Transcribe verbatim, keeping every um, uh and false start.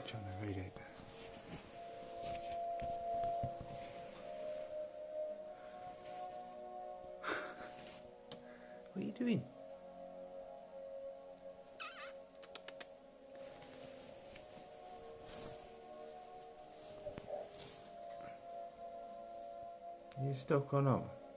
switch on the radiator. What are you doing? Are you stuck or not?